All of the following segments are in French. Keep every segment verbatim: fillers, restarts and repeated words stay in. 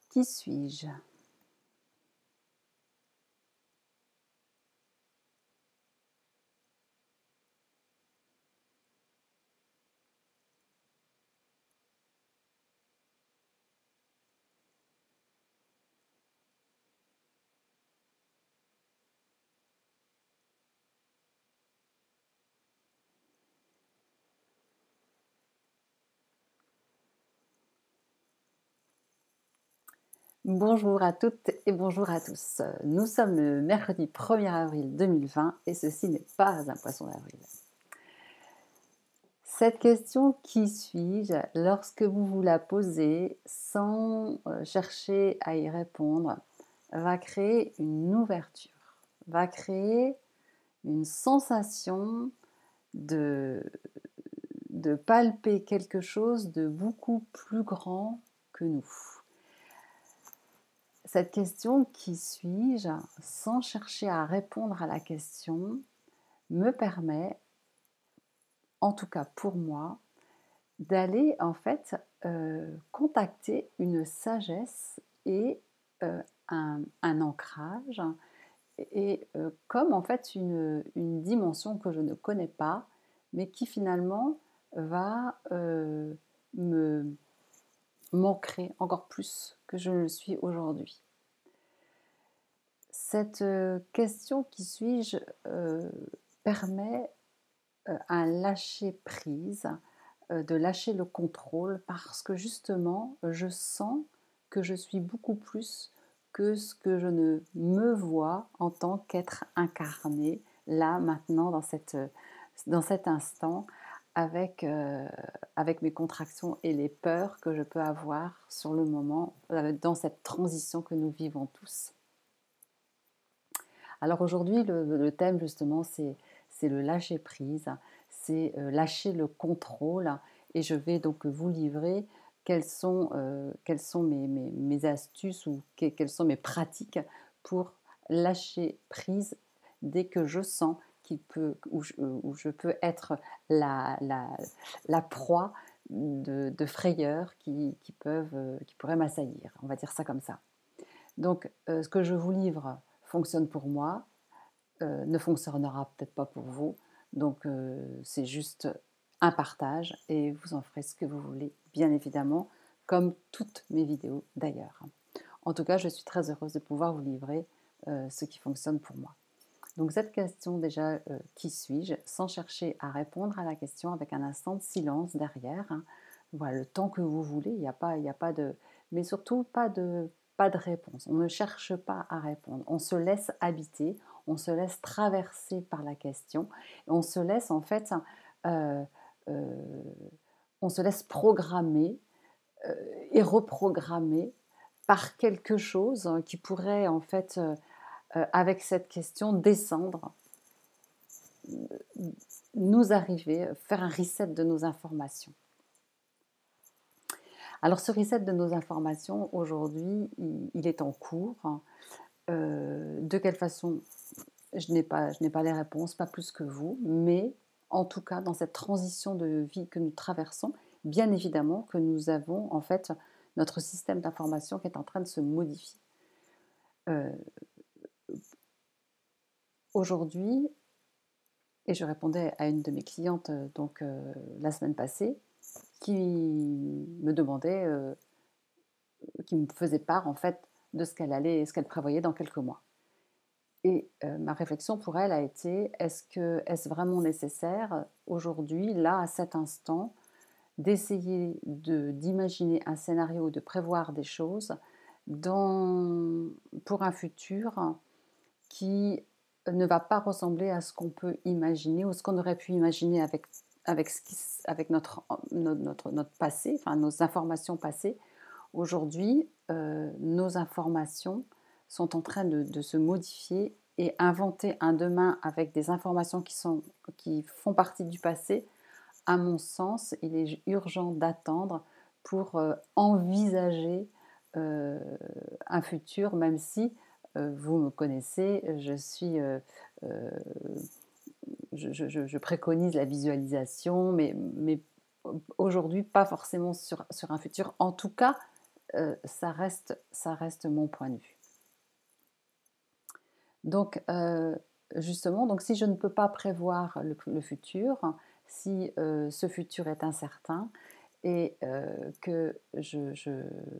Qui suis-je? Bonjour à toutes et bonjour à tous. Nous sommes le mercredi premier avril deux mille vingt et ceci n'est pas un poisson d'avril. Cette question « Qui suis-je » lorsque vous vous la posez sans chercher à y répondre, va créer une ouverture, va créer une sensation de, de palper quelque chose de beaucoup plus grand que nous. Cette question « Qui suis-je » sans chercher à répondre à la question me permet, en tout cas pour moi, d'aller en fait euh, contacter une sagesse et euh, un, un ancrage et euh, comme en fait une, une dimension que je ne connais pas mais qui finalement va euh, me m'ancrer encore plus que je ne le suis aujourd'hui. Cette question « Qui suis-je » euh, permet euh, un lâcher-prise, euh, de lâcher le contrôle parce que justement je sens que je suis beaucoup plus que ce que je ne me vois en tant qu'être incarné là, maintenant, dans, cette, dans cet instant avec, euh, avec mes contractions et les peurs que je peux avoir sur le moment euh, dans cette transition que nous vivons tous. Alors aujourd'hui, le, le thème justement, c'est, c'est le lâcher-prise, c'est euh, lâcher le contrôle et je vais donc vous livrer quelles sont, euh, quelles sont mes, mes, mes astuces ou que, quelles sont mes pratiques pour lâcher prise dès que je sens qu'il peut, où, je, où je peux être la, la, la proie de, de frayeurs qui, qui, peuvent, qui pourraient m'assaillir. On va dire ça comme ça. Donc, euh, ce que je vous livre fonctionne pour moi, euh, ne fonctionnera peut-être pas pour vous. Donc, euh, c'est juste un partage et vous en ferez ce que vous voulez, bien évidemment, comme toutes mes vidéos d'ailleurs. En tout cas, je suis très heureuse de pouvoir vous livrer euh, ce qui fonctionne pour moi. Donc, cette question déjà, euh, qui suis-je, sans chercher à répondre à la question avec un instant de silence derrière. Hein. Voilà, le temps que vous voulez, il n'y a pas, il n'y a pas de... Mais surtout, pas de, pas de réponse. On ne cherche pas à répondre. On se laisse habiter, on se laisse traverser par la question. Et on se laisse, en fait, euh, euh, on se laisse programmer euh, et reprogrammer par quelque chose qui pourrait, en fait... Euh, Euh, avec cette question, descendre, nous arriver, faire un reset de nos informations. Alors ce reset de nos informations, aujourd'hui, il, il est en cours. Euh, de quelle façon, je n'ai pas, je n'ai pas les réponses, pas plus que vous, mais en tout cas, dans cette transition de vie que nous traversons, bien évidemment que nous avons en fait notre système d'information qui est en train de se modifier. Euh, aujourd'hui, et je répondais à une de mes clientes donc, euh, la semaine passée qui me demandait, euh, qui me faisait part en fait de ce qu'elle allait, ce qu'elle prévoyait dans quelques mois. Et euh, ma réflexion pour elle a été, est-ce que est-ce vraiment nécessaire aujourd'hui, là, à cet instant, d'essayer de, d'imaginer un scénario, de prévoir des choses dans, pour un futur qui ne va pas ressembler à ce qu'on peut imaginer ou ce qu'on aurait pu imaginer avec, avec, ce qui, avec notre, notre, notre passé, enfin nos informations passées. Aujourd'hui, euh, nos informations sont en train de, de se modifier et inventer un demain avec des informations qui, sont, qui font partie du passé, à mon sens, il est urgent d'attendre pour euh, envisager euh, un futur, même si euh, vous me connaissez, je suis, euh, euh, je, je, je, préconise la visualisation, mais, mais aujourd'hui pas forcément sur, sur un futur. En tout cas, euh, ça reste, ça reste mon point de vue. Donc, euh, justement, donc si je ne peux pas prévoir le, le futur, si euh, ce futur est incertain et euh, que je, je,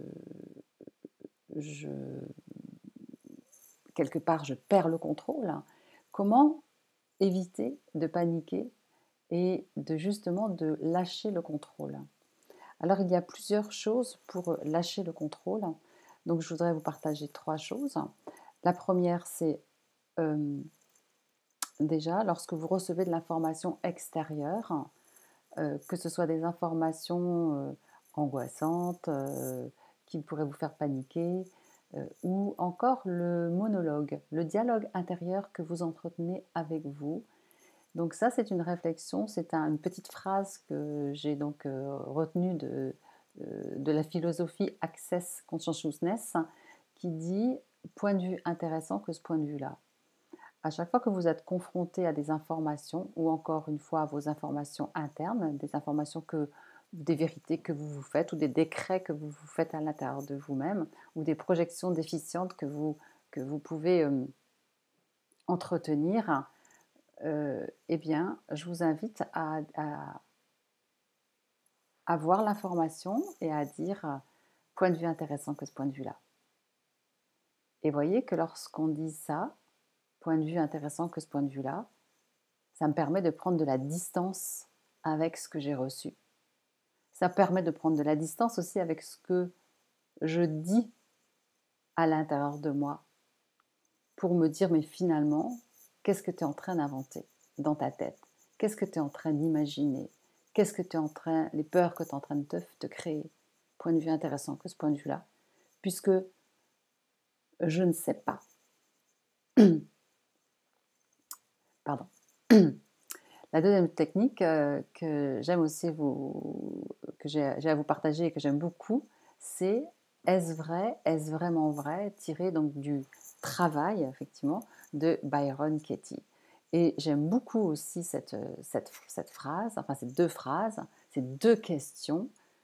je, quelque part, je perds le contrôle, comment éviter de paniquer et de justement de lâcher le contrôle? Alors, il y a plusieurs choses pour lâcher le contrôle. Donc, je voudrais vous partager trois choses. La première, c'est euh, déjà, lorsque vous recevez de l'information extérieure, euh, que ce soit des informations euh, angoissantes, euh, qui pourraient vous faire paniquer, euh, ou encore le monologue, le dialogue intérieur que vous entretenez avec vous. Donc ça, c'est une réflexion, c'est un, une petite phrase que j'ai donc euh, retenue de, euh, de la philosophie Access Consciousness, qui dit « point de vue intéressant que ce point de vue-là ». À chaque fois que vous êtes confronté à des informations, ou encore une fois à vos informations internes, des informations que, des vérités que vous vous faites, ou des décrets que vous vous faites à l'intérieur de vous-même, ou des projections déficientes que vous, que vous pouvez euh, entretenir, euh, eh bien, je vous invite à, à, à voir l'information et à dire euh, point de vue intéressant que ce point de vue-là. Et voyez que lorsqu'on dit ça, point de vue intéressant que ce point de vue-là, ça me permet de prendre de la distance avec ce que j'ai reçu. Ça permet de prendre de la distance aussi avec ce que je dis à l'intérieur de moi pour me dire, mais finalement, qu'est-ce que tu es en train d'inventer dans ta tête? Qu'est-ce que tu es en train d'imaginer? Qu'est-ce que tu es en train, les peurs que tu es en train de te, te créer? Point de vue intéressant que ce point de vue-là, puisque je ne sais pas. Pardon. La deuxième technique euh, que j'aime aussi vous, que j'ai à vous partager et que j'aime beaucoup, c'est est-ce vrai, est-ce vraiment vrai, tiré donc du travail effectivement de Byron Katie. Et j'aime beaucoup aussi cette, cette, cette phrase, enfin ces deux phrases, ces deux questions.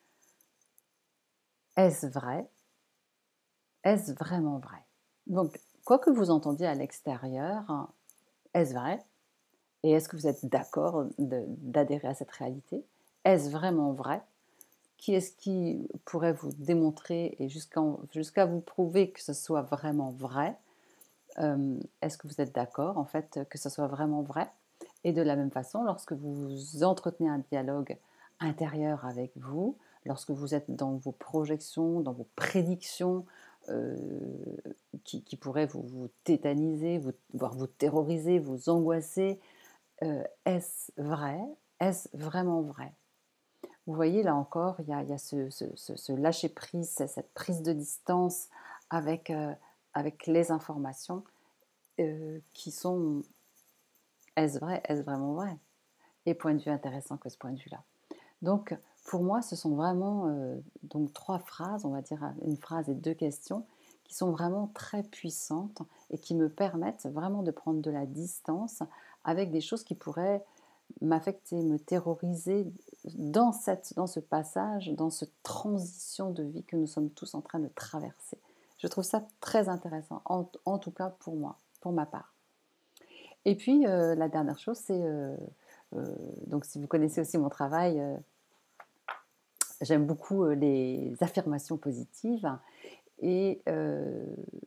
Est-ce vrai? Est-ce vraiment vrai? Donc, quoi que vous entendiez à l'extérieur, est-ce vrai? Et est-ce que vous êtes d'accord d'adhérer à cette réalité? Est-ce vraiment vrai? Qui est-ce qui pourrait vous démontrer et jusqu'à jusqu'à vous prouver que ce soit vraiment vrai? euh, Est-ce que vous êtes d'accord en fait que ce soit vraiment vrai? Et de la même façon, lorsque vous entretenez un dialogue intérieur avec vous, lorsque vous êtes dans vos projections, dans vos prédictions, euh, qui, qui pourraient vous, vous tétaniser, vous, voire vous terroriser, vous angoisser, euh, est-ce vrai? Est-ce vraiment vrai? Vous voyez, là encore, il y a, il y a ce, ce, ce, ce lâcher-prise, cette prise de distance avec, euh, avec les informations euh, qui sont est-ce vrai? Est-ce vraiment vrai? Et point de vue intéressant que ce point de vue-là. Donc, pour moi, ce sont vraiment euh, donc trois phrases, on va dire une phrase et deux questions, qui sont vraiment très puissantes et qui me permettent vraiment de prendre de la distance avec des choses qui pourraient m'affecter, me terroriser dans, cette, dans ce passage, dans cette transition de vie que nous sommes tous en train de traverser. Je trouve ça très intéressant, en, en tout cas pour moi, pour ma part. Et puis, euh, la dernière chose, c'est, euh, euh, donc si vous connaissez aussi mon travail, euh, j'aime beaucoup euh, les affirmations positives. Et euh,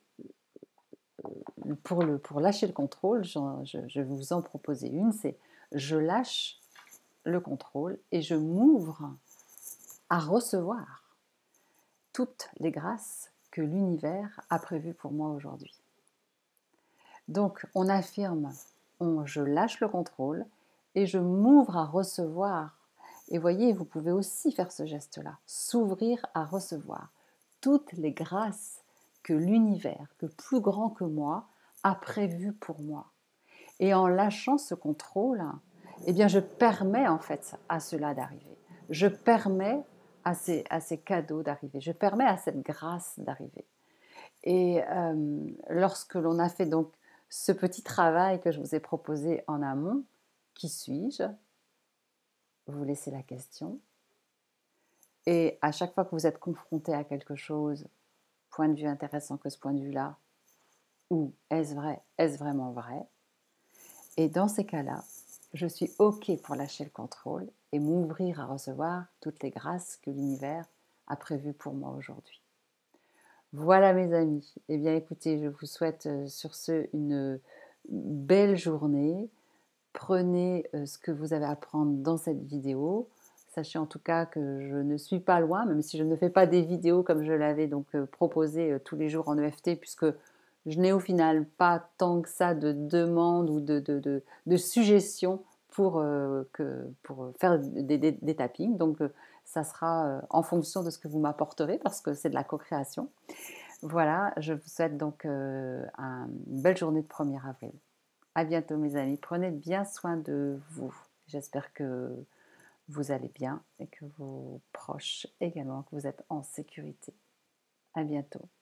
pour, le, pour lâcher le contrôle, je, je vais vous en proposer une, c'est je lâche le contrôle et je m'ouvre à recevoir toutes les grâces que l'univers a prévues pour moi aujourd'hui. Donc, on affirme, on, je lâche le contrôle et je m'ouvre à recevoir. Et voyez, vous pouvez aussi faire ce geste-là, s'ouvrir à recevoir toutes les grâces que l'univers, que plus grand que moi, a prévues pour moi. Et en lâchant ce contrôle, eh bien, je permets en fait à cela d'arriver. Je permets à ces, à ces cadeaux d'arriver. Je permets à cette grâce d'arriver. Et euh, lorsque l'on a fait donc ce petit travail que je vous ai proposé en amont, qui suis-je? Vous laissez la question. Et à chaque fois que vous êtes confronté à quelque chose, point de vue intéressant que ce point de vue-là, ou est-ce vrai, est-ce vraiment vrai? Et dans ces cas-là, je suis OK pour lâcher le contrôle et m'ouvrir à recevoir toutes les grâces que l'univers a prévues pour moi aujourd'hui. Voilà mes amis. Eh bien écoutez, je vous souhaite euh, sur ce une belle journée. Prenez euh, ce que vous avez à prendre dans cette vidéo. Sachez en tout cas que je ne suis pas loin, même si je ne fais pas des vidéos comme je l'avais donc euh, proposé euh, tous les jours en E F T, puisque je n'ai au final pas tant que ça de demandes ou de, de, de, de suggestions pour, euh, que, pour faire des, des, des tappings. Donc euh, ça sera euh, en fonction de ce que vous m'apporterez, parce que c'est de la co-création. Voilà, je vous souhaite donc euh, un- une belle journée de premier avril. À bientôt mes amis, prenez bien soin de vous. J'espère que vous allez bien et que vos proches également, que vous êtes en sécurité. À bientôt.